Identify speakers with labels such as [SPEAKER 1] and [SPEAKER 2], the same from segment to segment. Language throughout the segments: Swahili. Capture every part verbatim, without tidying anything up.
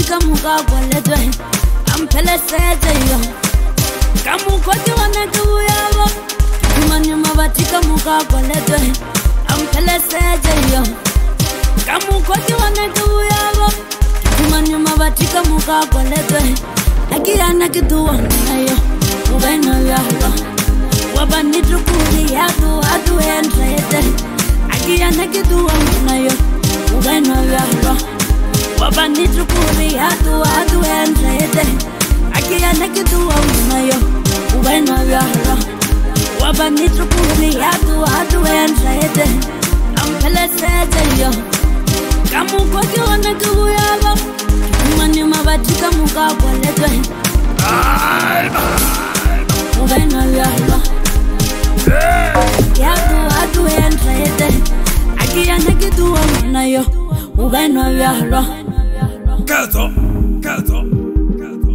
[SPEAKER 1] batika muka kwaleto ampele seje yo kamu koti wana kuyabo kumanyuma batika muka kwaleto ampele seje yo kamu koti wana kuyabo kumanyuma batika muka kwaleto akiyana kiduwa nayo ubeno yalo wabani tukuli yadu adu entrete akiyana kiduwa nayo ubeno yalo wabani tukuli yadu adu entrete akiyana kiduwa nayo ubeno yalo wabani tukuli yadu adu entrete ampele seje yo kamu koki wana kuyabo mani mabatika muka kwaleto ubeno yalo yadu adu entrete akiyana kiduwa nayo ubeno yalo
[SPEAKER 2] Calzo, calzo, calzo.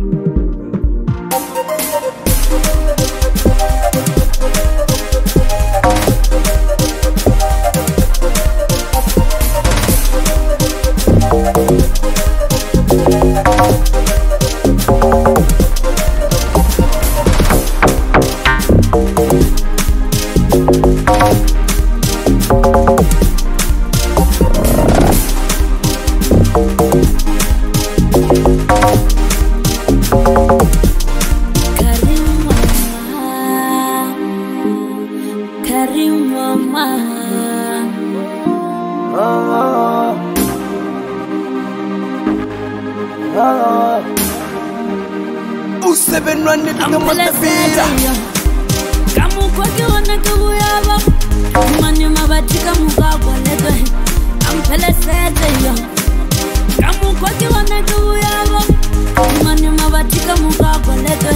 [SPEAKER 3] Seven run it in the motivation.
[SPEAKER 1] Kamu koki wana kuyabo kumani mabatika muka kwaleto ampele seje yo kamu koki wana kuyabo kumani mabatika muka kwaleto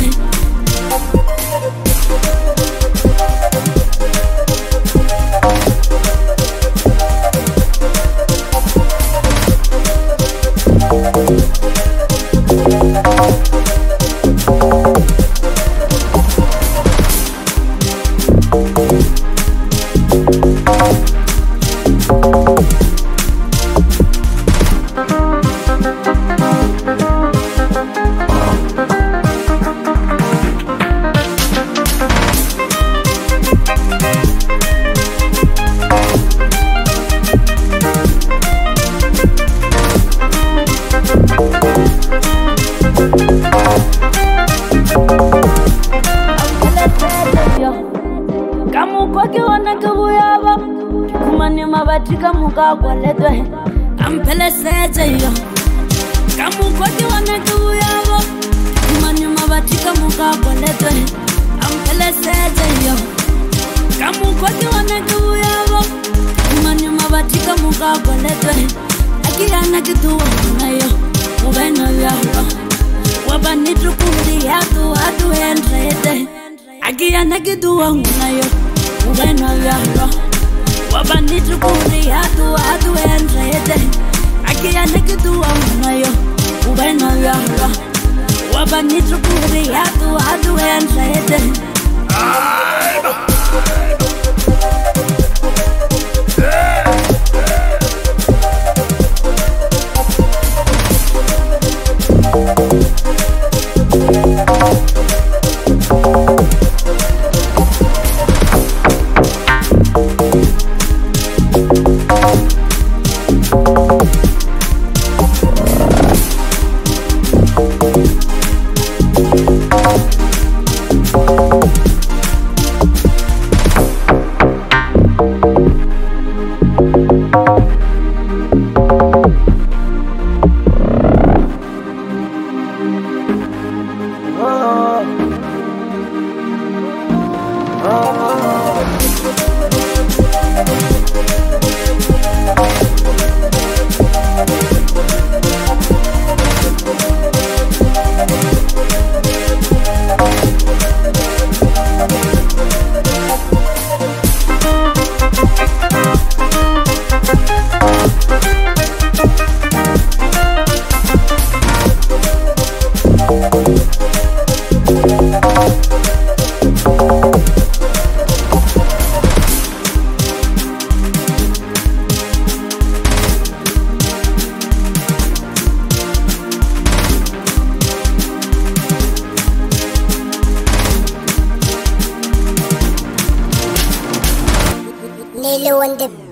[SPEAKER 1] batika muka kwaleto ampele seje yo kamu koti wana kuyabo kumanyuma batika muka kwaleto ampele seje yo kamu koti wana kuyabo kumanyuma batika muka kwaleto akiyana kiduwa nayo ubeno yalo wabani tukuli yadu adu entrete akiyana kiduwa nayo ubeno yalo wabani tukuli yadu adu entrete akiyana kiduwa nayo ubeno yalo wabani tukuli yadu adu entrete
[SPEAKER 3] Lilo on the